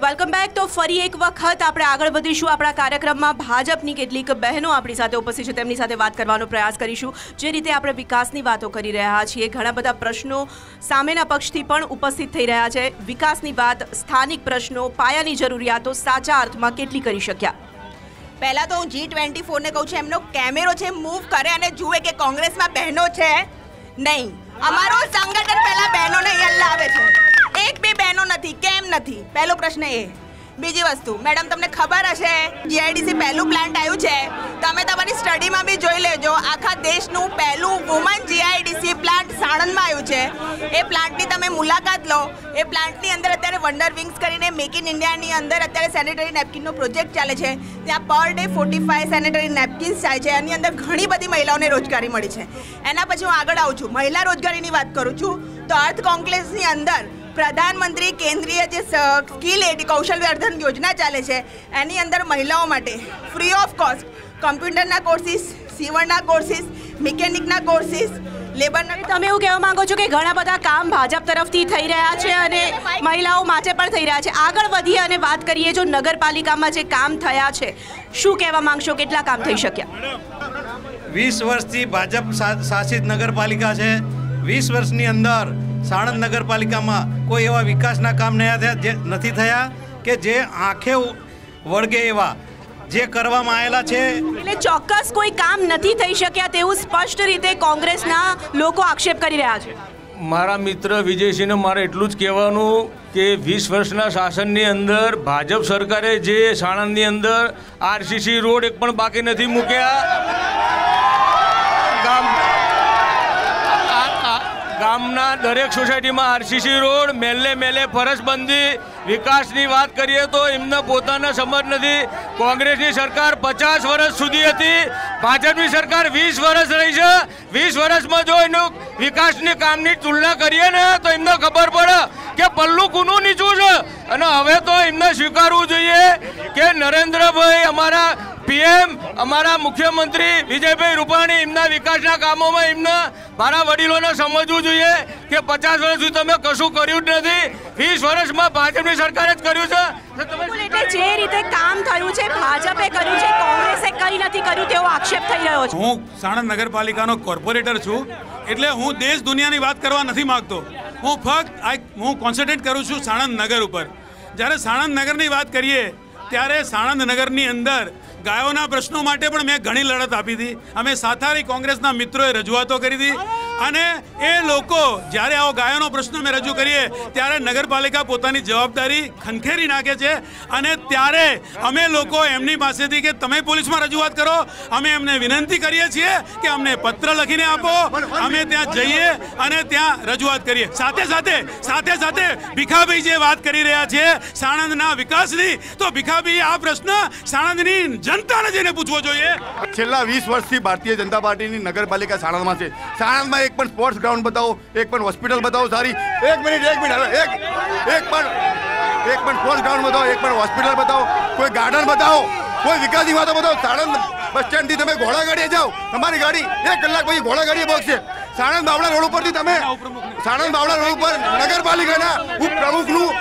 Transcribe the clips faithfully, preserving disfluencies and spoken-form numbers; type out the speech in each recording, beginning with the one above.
Welcome back. તો ફરી એક વખત આપણે આગળ વધીશું આપણા કાર્યક્રમમાં। ભાજપની કેટલીક બહેનો આપણી સાથે ઉપસ્થિત છે, તેમની સાથે વાત કરવાનો પ્રયાસ કરીશું। જે રીતે આપણે વિકાસની વાતો કરી રહ્યા છીએ, ઘણા બધા પ્રશ્નો સામેના પક્ષથી પણ ઉપસ્થિત થઈ રહ્યા છે। વિકાસની વાત, સ્થાનિક પ્રશ્નો, પાયાની જરૂરિયાતો સાચા અર્થમાં કેટલી કરી શક્યા? પહેલા તો હું જી ટ્વેન્ટી ફોર ને કહું છું, એમનો કેમેરો છે મૂવ કરે અને જુએ કે કોંગ્રેસમાં બહેનો છે નહીં। અમારો સંગઠન પહેલા બહેનોને અહીંયા લાવે છે, એક બે બહેનો નથી, કેમ નથી? પહેલો પ્રશ્ન એ। બીજી વસ્તુ, મેડમ તમને ખબર હશે જીઆઈડીસી પહેલું પ્લાન્ટ આવ્યું છે, તમે તમારી સ્ટડીમાં બી જોઈ લેજો, આખા દેશનું પહેલું વુમન જીઆઈડીસી પ્લાન્ટ સાણંદમાં આવ્યું છે। એ પ્લાન્ટની તમે મુલાકાત લો। એ પ્લાન્ટની અંદર અત્યારે વન્ડર વિંગ્સ કરીને મેક ઇન ઇન્ડિયાની અંદર અત્યારે સેનેટરી નેપકિનનો પ્રોજેક્ટ ચાલે છે। ત્યાં પર day forty five sanitary napkins જાય છે, એની અંદર ઘણી બધી મહિલાઓને રોજગારી મળી છે। એના પછી હું આગળ આવું છું, મહિલા રોજગારીની વાત કરું છું તો અર્થ કોંગ્રેસની અંદર પ્રધાનમંત્રી કેન્દ્રીય જે સ્કિલ એડ કૌશલ્યવર્ધન યોજના ચાલે છે, એની અંદર મહિલાઓ માટે ફ્રી ઓફ કોસ્ટ કમ્પ્યુટરના કોર્સિસ, સીવણના કોર્સિસ, મિકેનિકના કોર્સિસ, લેબરના। તમે એવું કહેવા માંગો છો કે ઘણા બધા કામ ભાજપ તરફથી થઈ રહ્યા છે અને મહિલાઓ માટે પણ થઈ રહ્યા છે। આગળ વધીએ અને વાત કરીએ, જો નગરપાલિકામાં જે કામ થયા છે, શું કહેવા માંગશો, કેટલા કામ થઈ શક્યા? વીસ વર્ષથી ભાજપ શાસિત નગરપાલિકા છે। વીસ વર્ષની અંદર સાણંદ નગરપાલિકામાં કોઈ એવા વિકાસના કામ નયા થયા જે નથી થયા કે જે આંખે વળગે એવા જે કરવામાં આવેલા છે। એટલે ચોક્કસ કોઈ કામ નથી થઈ શક્યા તેવું સ્પષ્ટ રીતે કોંગ્રેસના લોકો આક્ષેપ કરી રહ્યા છે। મારા મિત્ર વિજયસિંહને મારે એટલું જ કહેવાનું કે વીસ વર્ષના શાસનની અંદર ભાજપ સરકારે જે સાણંદની અંદર આરસીસી રોડ એક પણ બાકી નથી મૂક્યા। ગામ ગામના દરેક સોસાયટીમાં આરસીસી રોડ, મેલે મેલે ફરજબંધી। વિકાસની વાત કરીએ તો એમને પોતાને સમજ નથી। કોંગ્રેસની સરકાર પચાસ વર્ષ સુધી હતી, ભાજપની સરકાર વીસ વર્ષ રહી છે। વીસ વર્ષમાં જો એનું વિકાસની કામની તુલના કરીએ ને તો એમને ખબર પડે કે પલ્લું કુનું નીચું છે। અને હવે તો એમને સ્વીકારવું જોઈએ કે નરેન્દ્રભાઈ અમારા પીએમ, અમારા મુખ્યમંત્રી વિજયભાઈ રૂપાણી એમના વિકાસના કામોમાં એમને મારા વડીલોને સમજવું જોઈએ કે પચાસ વર્ષ સુધી તમે કશું કર્યું જ નથી, વીસ વર્ષમાં ભાજપની સરકારે જ કર્યું છે। એટલે જે રીતે કામ થયું છે, ભાજપે કર્યું છે, કોંગ્રેસે કંઈ નથી કર્યું તેવો આક્ષેપ થઈ રહ્યો છે। હું સાણંદ નગરપાલિકાનો કોર્પોરેટર છું, એટલે હું દેશ દુનિયાની વાત કરવા નથી માંગતો। હું ફક્ત હું કોન્સન્ટ્રેટ કરું છું સાણંદ નગર ઉપર। જ્યારે સાણંદ નગરની વાત કરીએ ત્યારે સાણંદ નગરની અંદર ગાયોના પ્રશ્નો માટે પણ મેં ઘણી લડત આપી હતી। અમે સાથારી કોંગ્રેસના મિત્રોએ રજૂઆતો કરી હતી અને એ લોકો જ્યારે આવો ગાયોનો પ્રશ્ન અમે રજૂ કરીએ ત્યારે નગરપાલિકા પોતાની જવાબદારી ખંખેરી નાખે છે અને ત્યારે અમે લોકો એમની પાસેથી કે તમે પોલીસમાં રજૂઆત કરો, અમે એમને વિનંતી કરીએ છીએ કે અમને પત્ર લખીને આપો, અમે ત્યાં જઈએ અને ત્યાં રજૂઆત કરીએ। સાથે સાથે સાથે સાથે ભીખાભાઈ જે વાત કરી રહ્યા છે સાણંદના વિકાસની, તો ભીખાભાઈ આ પ્રશ્ન સાણંદની જનતાને જઈને પૂછવો જોઈએ। છેલ્લા વીસ વર્ષથી ભારતીય જનતા પાર્ટીની નગરપાલિકા સાણંદમાં છે। સાણંદમાં એક પણ સ્પોર્ટ્સ ગ્રાઉન્ડ બતાવો, એક પણ હોસ્પિટલ બતાવો સારી, એક મિનિટ એક મિનિટ એક એક પણ એક પણ સ્પોર્ટ્સ ગ્રાઉન્ડ બતાવો, એક પણ હોસ્પિટલ બતાવો, કોઈ ગાર્ડન બતાવો, કોઈ વિકાસની વાતો બતાવો। સાણંદ બસ સ્ટેન્ડથી તમે ઘોડા ગાડીએ જાઓ, તમારી ગાડી એક કલાક પછી ઘોડા ગાડીએ પહોંચશે। સાણંદ બાવળા રોડ ઉપરથી તમે સાણંદ બાવળા રોડ ઉપર નગરપાલિકાના ઉપપ્રમુખનું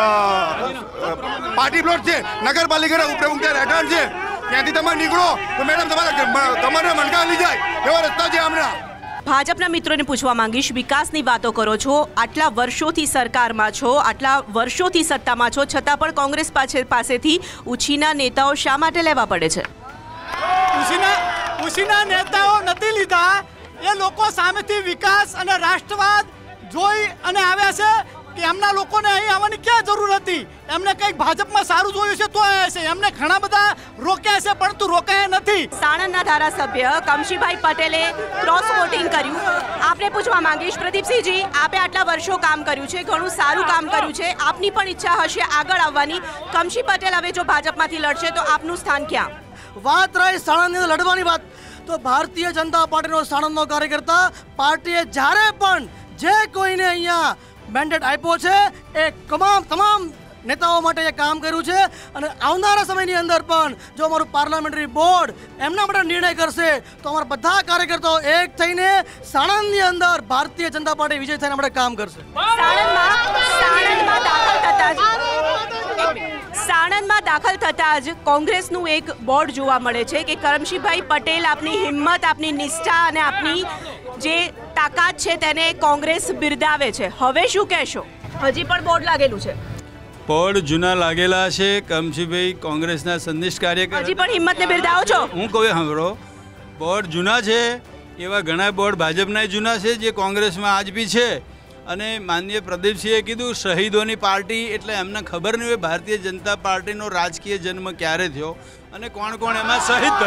પાર્ટી પ્લોટ છે, નગરપાલિકાના ઉપપ્રમુખ ત્યાં રહેઠાણ છે, ત્યાંથી તમે નીકળો તો મેડમ તમારા તમારે મનકા લઈ જાય એવા રસ્તા છે હમણાં। ભાજપના મિત્રોને પૂછવા માંગીશ, વિકાસની વાતો કરો છો, આટલા વર્ષોથી સરકારમાં છો, આટલા વર્ષોથી સત્તામાં છો, છતાં પણ કોંગ્રેસ પાસેથી ઉછીના નેતાઓ શા માટે લેવા પડે છે? ઉછીના ઉછીના નેતાઓ નથી લીધા, એ લોકો સામેથી વિકાસ અને રાષ્ટ્રવાદ જોઈ અને આવ્યા છે કે એમના લોકોને અહીં આવવાની ક્યાં જરૂર હતી। એમને કંઈક ભાજપમાં સારું જોયું છે તો આવ્યા છે, એમને ઘણા બધા રોક્યા છે પરંતુ રોકાયા નથી। સાણંદના ધારાસભ્ય કમશીભાઈ પટેલે ક્રોસ વોટિંગ કર્યું। આપને પૂછવા માંગીશ, પ્રદીપસિંહજી, આપે આટલા વર્ષો કામ કર્યું છે, ઘણું સારું કામ કર્યું છે, આપની પણ ઈચ્છા હશે આગળ આવવાની। કમશી પટેલ હવે જો ભાજપમાંથી લડશે તો આપનું સ્થાન ક્યાં? વાત રહી સાણંદની લડવાની વાત, તો ભારતીય જનતા પાર્ટીનો સાણંદનો કાર્યકર્તા પાર્ટીએ જ્યારે પણ જે કોઈને અહીંયા મેન્ડેટ આપ્યો છે એ તમામ તમામ નેતાઓ માટે એ કામ કર્યું છે અને આવનારા સમયની અંદર પણ જો અમારું પાર્લામેન્ટરી બોર્ડ એમના માટે નિર્ણય કરશે તો અમારા બધા કાર્યકર્તાઓ એક થઈને સાણંદની અંદર ભારતીય જનતા પાર્ટી વિજય થઈને આપણે કામ કરશે। સાણંદમાં સાણંદમાં દાખલ થતા જ સાણંદમાં દાખલ થતાં જ કોંગ્રેસનું એક બોર્ડ જોવા મળે છે કે કરમશીભાઈ પટેલ આપની હિંમત, આપની નિષ્ઠા અને આપની જે તાકાત છે તેને કોંગ્રેસ બિરદાવે છે. હવે શું કહેશો? હજી પણ બોર્ડ લાગેલું છે. બોર્ડ જૂના લાગેલા છે. કરમશીભાઈ કોંગ્રેસના સંનિષ્ઠ કાર્યકર. હજી પણ હિંમતને બિરદાવો છો? હું કહું સાંભળો, બોર્ડ જૂના છે, એવા ઘણા બોર્ડ ભાજપના જૂના છે જે કોંગ્રેસમાં આજ બી છે. અને માનનીય પ્રદીપસિંહે કીધું શહીદોની પાર્ટી, એટલે એમને ખબર નહીં હોય ભારતીય જનતા પાર્ટીનો રાજકીય જન્મ ક્યારે થયો અને કોણ કોણ એમાં શહીદ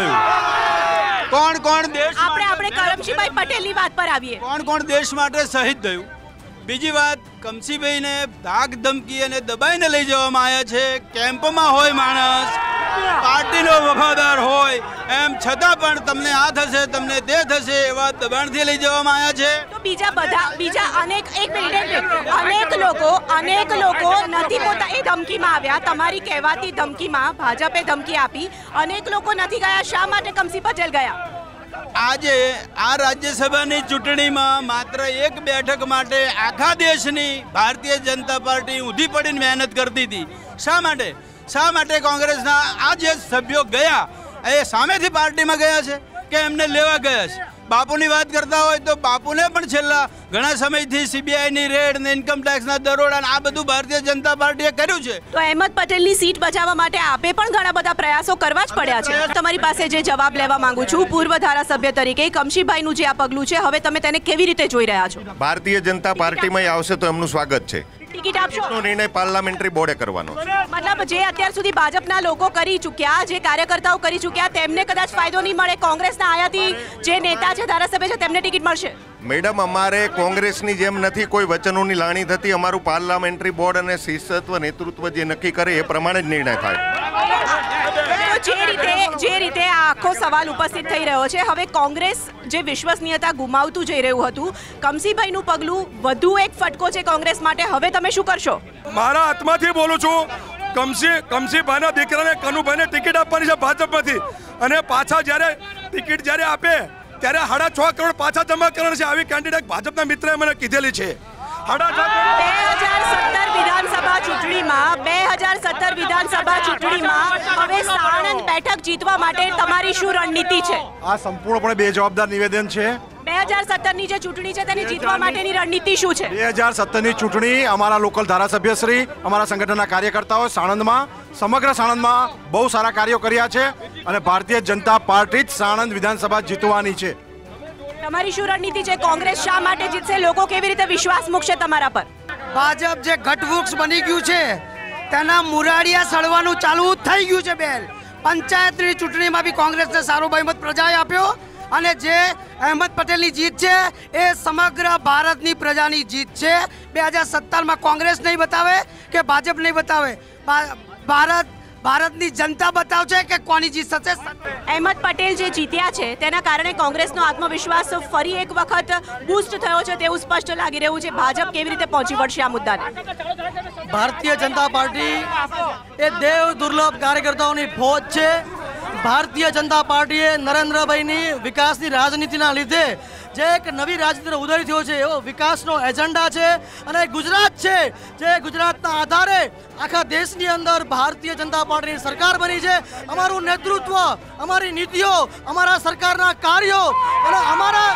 થયું, કોણ કોણ દેશ આપણે આપણે કરમશીભાઈ પટેલની વાત પર આવીએ. કોણ કોણ દેશ માટે શહીદ થયું. બીજી વાત, કમશીભાઈને ધાક ધમકી અને દબાઈને લઈ જવામાં આવ્યા છે. કેમ્પમાં હોય માણસ, પાર્ટીનો વફાદાર હોય, એમ છતાં પણ તમને આ થશે, તમને તે થશે એવા દબાણથી લઈ જવામાં આવ્યા છે. તો બીજા બધા બીજા અનેક એક મિનિટ અનેક લોકો અનેક લોકો નથી પોતા એ ધમકીમાં આવ્યા. તમારી કહેવાતી ધમકીમાં ભાજપે ધમકી આપી, અનેક લોકો નથી ગયા. શા માટે કમશી પટેલ ગયા? આજે આ રાજ્યસભાની ચૂંટણીમાં માત્ર એક બેઠક માટે આખા દેશની ભારતીય જનતા પાર્ટી ઊંધી પડીને મહેનત કરતી હતી. શા માટે શા માટે કોંગ્રેસના આ જે સભ્યો ગયા એ સામેથી પાર્ટીમાં ગયા છે કે એમને લેવા ગયા છે? બાપુની વાત કરતા હોય તો બાપુને પણ છેલ્લા ઘણા સમયથી સીબીઆઈની રેડ ને ઇન્કમ ટેક્સના દરોડા આ બધું ભારતીય જનતા પાર્ટીએ કર્યું છે. તો અહેમદ પટેલની સીટ બચાવવા માટે આપે પણ ઘણા બધા પ્રયાસો કરવા જ પડ્યા છે. તમારી પાસે જે જવાબ લેવા માંગુ છું, પૂર્વ ધારાસભ્ય તરીકે કમશીભાઈનું જે આ પગલું છે, હવે તમે તેને કેવી રીતે જોઈ રહ્યા છો? ભારતીય જનતા પાર્ટીમાં આવશે તો એમનું સ્વાગત છે. ટિકિટ આપશો? નિર્ણય પાર્લામેન્ટરી બોર્ડે કરવાનો. મતલબ જે અત્યાર સુધી ભાજપના લોકો કરી ચૂક્યા, જે કાર્યકર્તાઓ કરી ચૂક્યા, તેમને કદાચ ફાયદો નહીં મળે. કોંગ્રેસના આયાથી જે નેતા છે, ધારાસભ્ય છે, તેમને ટિકિટ મળશે. મેડમ, અમારે કોંગ્રેસની જેમ નથી કોઈ વચનોની લાણી થતી. અમારું પાર્લામેન્ટરી બોર્ડ અને શિસ્તત્વ નેતૃત્વ જે નક્કી કરે એ પ્રમાણે જ નિર્ણય થાય. જે રીતે જે રીતે આ આખો સવાલ ઉપસ્થિત થઈ રહ્યો છે, હવે કોંગ્રેસ જે વિશ્વસનીયતા ગુમાવતું જઈ રહ્યું હતું, કમશીભાઈનું પગલું વધુ એક ફટકો છે કોંગ્રેસ માટે. હવે તમે શું કરશો? મારા હાથમાંથી બોલું છું. કમશી કમશીભાઈના દીકરાને કનુભાઈને ટિકિટ આપવાની છે ભાજપમાંથી, અને પાછા જ્યારે ટિકિટ જ્યારે આપે ત્યારે સાડા છ કરોડ પાછા જમા કરવાના છે. આવી કેન્ડિડેટ ભાજપના મિત્રએ મને કીધેલી છે. બે હજાર સત્તર વિધાનસભા ચૂંટણીમાં બે હજાર સત્તર વિધાનસભા ચૂંટણીમાં હવે સાણંદ બેઠક જીતવા માટે તમારી શું રણનીતિ છે? આ સંપૂર્ણપણે બેજવાબદાર નિવેદન છે. બે હજાર સત્તર ની જે ચૂંટણી છે તેની જીતવા માટેની રણનીતિ શું છે? બે હજાર સત્તર ની ચૂંટણી અમારા લોકલ ધારાસભ્ય શ્રી, અમારા સંગઠનના કાર્યકર્તાઓ સાણંદમાં, સમગ્ર સાણંદમાં બહુ સારા કાર્યો કર્યા છે અને ભારતીય જનતા પાર્ટી જ સાણંદ વિધાનસભા જીતવાની છે. તમારી શું રણનીતિ છે? કોંગ્રેસ શા માટે જીતશે? લોકો કેવી રીતે વિશ્વાસ મૂકશે તમારા પર? ભાજપ જે ઘટવૃક્ષ બની ગયું છે તેના મુરાડિયા સળવાનું ચાલુ થઈ ગયું છે. બેન, પંચાયતની ચૂંટણીમાં બી કોંગ્રેસને સારો બહુમત પ્રજાએ આપ્યો, અને જે અહેમદ પટેલની જીત છે એ સમગ્ર ભારતની પ્રજાની જીત છે. બે હજાર સત્તરમાં કોંગ્રેસ નહીં બતાવે કે ભાજપ નહીં બતાવે, ભારત ભારતની જનતા બતાવશે કે કોની જીત થશે. અહેમદ પટેલ જે જીત્યા છે તેના કારણે કોંગ્રેસનો આત્મવિશ્વાસ ફરી એક વખત બૂસ્ટ થયો છે તેવું સ્પષ્ટ લાગી રહ્યું છે. ભાજપ કેવી રીતે પહોંચી વળશે આ મુદ્દાને? ભારતીય જનતા પાર્ટી એ દેવ દુર્લભ કાર્યકર્તાઓની ફોજ છે. ભારતીય જનતા પાર્ટીએ નરેન્દ્રભાઈની વિકાસની રાજનીતિના લીધે જે એક નવી રાજનીતિનો ઉદય થયો છે એવો વિકાસનો એજન્ડા છે. અને ગુજરાત છે જે ગુજરાતના આધારે આખા દેશની અંદર ભારતીય જનતા પાર્ટીની સરકાર બની છે. અમારું નેતૃત્વ, અમારી નીતિઓ, અમારા સરકારના કાર્યો અને અમારા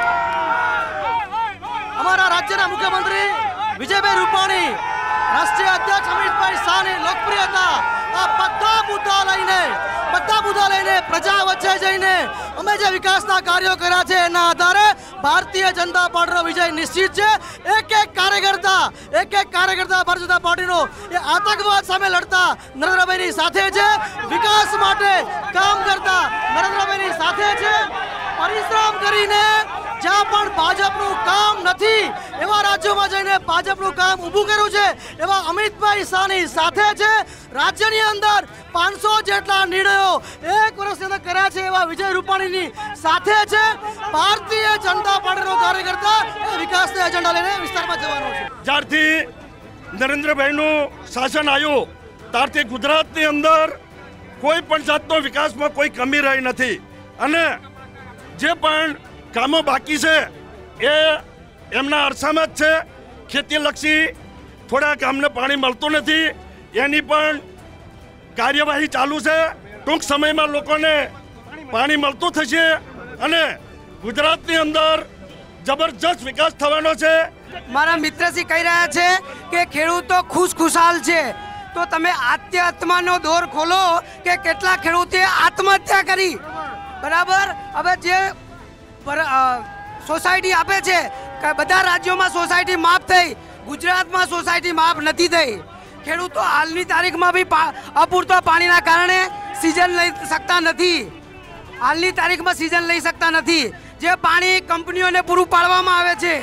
અમારા રાજ્યના મુખ્યમંત્રી વિજયભાઈ રૂપાણી, રાષ્ટ્રીય અધ્યક્ષ અમિતભાઈ શાહની લોકપ્રિયતા, આ બધા મુદ્દા લઈને બધા મુદ્દા લઈને પ્રજા વચ્ચે જઈને અમે જે વિકાસના કાર્યો કર્યા છે એના આધારે ભારતીય જનતા પાર્ટીનો વિજય નિશ્ચિત છે. એક એક કાર્યકર્તા એક એક કાર્યકર્તા ભારતીય જનતા પાર્ટીનો એ આતંકવાદ સામે લડતા નરેન્દ્રભાઈની સાથે છે, વિકાસ માટે કામ કરતા નરેન્દ્રભાઈની સાથે છે. પરિશ્રમ કરીને જ્યાં પણ ભાજપનું કામ નથી એવા રાજ્યોમાં જઈને ભાજપનું કામ ઊભું કર્યું છે એવા અમિતભાઈ શાહની સાથે છે. રાજ્યની અંદર પાંચસો જેટલા નિર્ણયો એક વર્ષની અંદર કર્યા છે એવા વિજય રૂપાણીની સાથે છે. ભારતીય જનતા પાર્ટીનો કાર્યકર્તા એ વિકાસના એજન્ડા લઈને વિસ્તારમાં જવાનો છે. જ્યારથી નરેન્દ્રભાઈનું શાસન આવ્યું ત્યારથી ગુજરાતની અંદર કોઈ પણ જાતનો વિકાસમાં કોઈ કમી રહી નથી, અને જે પણ કામો બાકી છે એ એમના અરસામાં જ છે. ખેતીલક્ષી થોડા કામને પાણી મળતું નથી, એની પણ કાર્યવાહી ચાલુ છે. ટૂંક સમયમાં લોકોને પાણી મળતું થશે અને ગુજરાતની અંદર જબરજસ્ત વિકાસ થવાનો છે. મારા મિત્રશ્રી કહી રહ્યા છે કે ખેડૂતો ખુશખુશાલ છે, તો તમે આત્મહત્યાનો દોર ખોલો કે કેટલા ખેડૂતે આત્મહત્યા કરી. બરાબર. હવે જે સોસાયટી આપે છે કે બધા રાજ્યોમાં સોસાયટી માફ થઈ, ગુજરાતમાં સોસાયટી માફ નથી થઈ. ખેડૂતો હાલની તારીખમાં બી અપૂરતા પાણીના કારણે સિઝન લઈ શકતા નથી. હાલની તારીખમાં સિઝન લઈ શકતા નથી, જે પાણી કંપનીઓને પૂરું પાડવામાં આવે છે.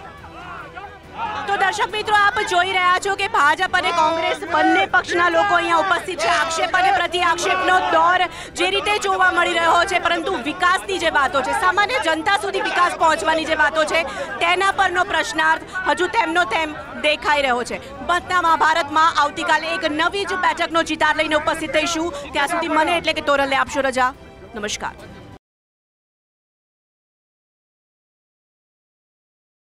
તો દર્શક મિત્રો, આપ જોઈ રહ્યા છો કે ભાજપ અને કોંગ્રેસ બંને પક્ષના લોકો અહીંયા ઉપસ્થિત છે. આક્ષેપ અને પ્રતિ આક્ષેપનો દોર જે રીતે જોવા મળી રહ્યો છે, પરંતુ વિકાસની જે વાતો છે, સામાન્ય જનતા સુધી વિકાસ પહોંચવાની જે વાતો છે, તેના પરનો પ્રશ્નાર્થ હજુ તેમનો તેમ દેખાઈ રહ્યો છે. બદના મહાભારતમાં આવતીકાલે એક નવી જ બેઠકનો ચિતાર લઈને ઉપસ્થિત થઈશું. ત્યાં સુધી મને એટલે કે તોરલને આપશો રજા. નમસ્કાર.